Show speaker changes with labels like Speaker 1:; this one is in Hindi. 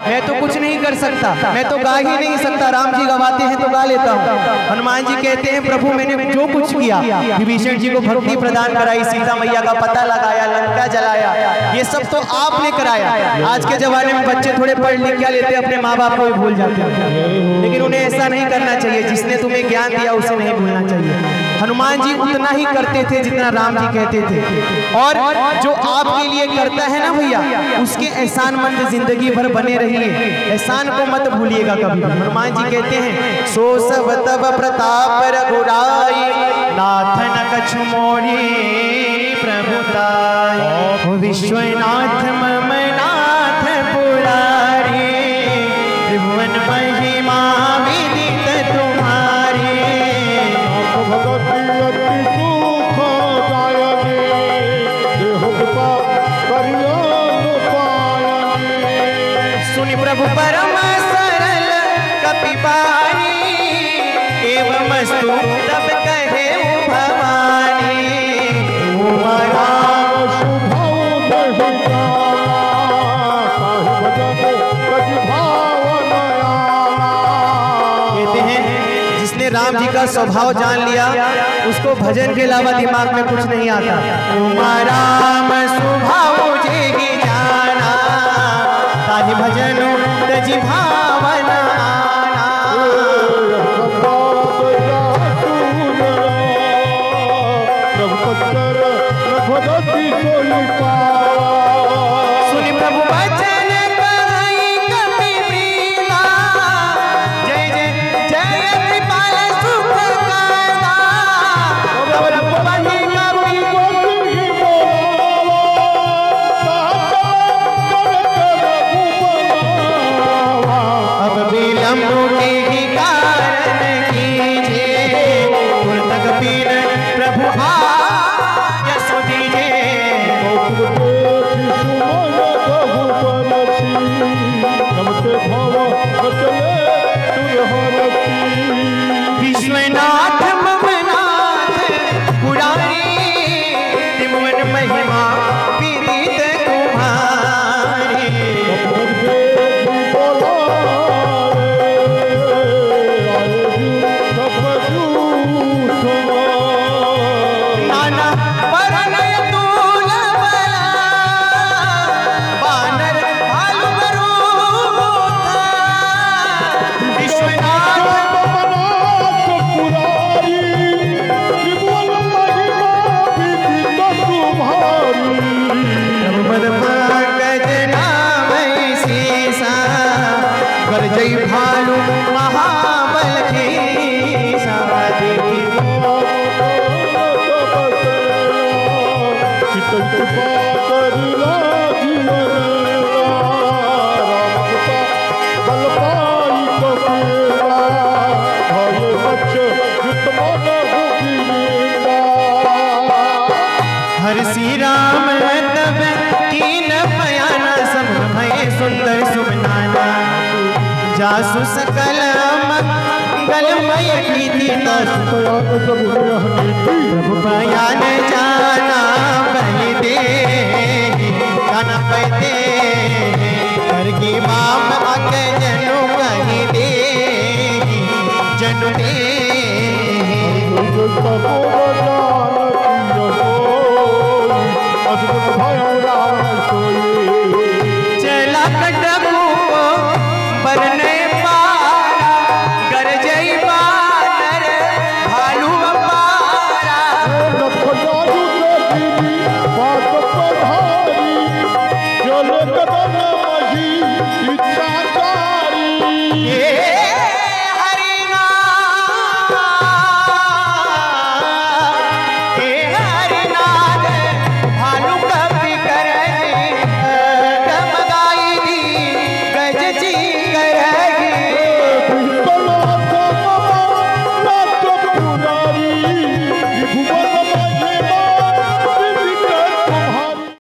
Speaker 1: मैं तो कुछ नहीं कर सकता, मैं तो गा ही नहीं सकता, राम जी गवाते हैं तो गा लेता हूँ। हनुमान जी कहते हैं प्रभु मैंने जो कुछ किया, विभीषण जी को भक्ति प्रदान कराई, सीता मैया का पता लगाया, लंका जलाया, ये सब तो आपने कराया। आज के जमाने में बच्चे थोड़े पढ़ लिख क्या लेते, अपने माँ बाप को भी भूल जाते हैं, लेकिन उन्हें ऐसा नहीं करना चाहिए। जिसने तुम्हें ज्ञान दिया उसे नहीं भूलना चाहिए। हनुमान जी उतना ही करते थे जितना राम जी कहते थे, और जो आपके लिए करता है ना भैया, उसके एहसानमंद जिंदगी भर बने रहिए, एहसान को मत भूलिएगा कभी। हनुमान जी कहते हैं सो सब तब प्रताप रघुराई, नाथ न कछु मोहि प्रभुताई, विश्वनाथ मम नाथ पुरारी, त्रिभुवन महिमा विदित तुम्हारी, सुनि प्रभु परम सरल कपिपानी, एवं स्तु तब कहे भवानी, कहते हैं जिसने राम जी का स्वभाव जान लिया उसको भजन के अलावा दिमाग में कुछ नहीं आता। राम स्वभाव जेहि जाना, ताहि भजन तजि भावना आना। सुनि प्रभु वचन कहै कपि प्रीता, जय जय जय कृपाल सुख करता, प्रभु बहि कपि अब विलम्ब के कारण कीजिए, पुरतक पीन प्रभु आयस दीजिए। विश्वनाथ मम नाथ पुरारी, त्रिभुवन महिमा विदित तुम्हारी, नाना परनय तूल बला, बानर भालु बरूथा, विश्वनाथ पद पंकज नामहि सीसा, गरजई भालु महाबल कीसा, हर श्री राम तब कीन बयाना, सब भय सुंदर सुमनाना, जासु सकल मंगलमय कीर्ति, प्रभु बयान जाना बलि दे, जाना पैते करगी बाम अक जनु कहि दे, जनु दे। चला कटबू बरने पारा, गरजई बानर भालू अपारा, ये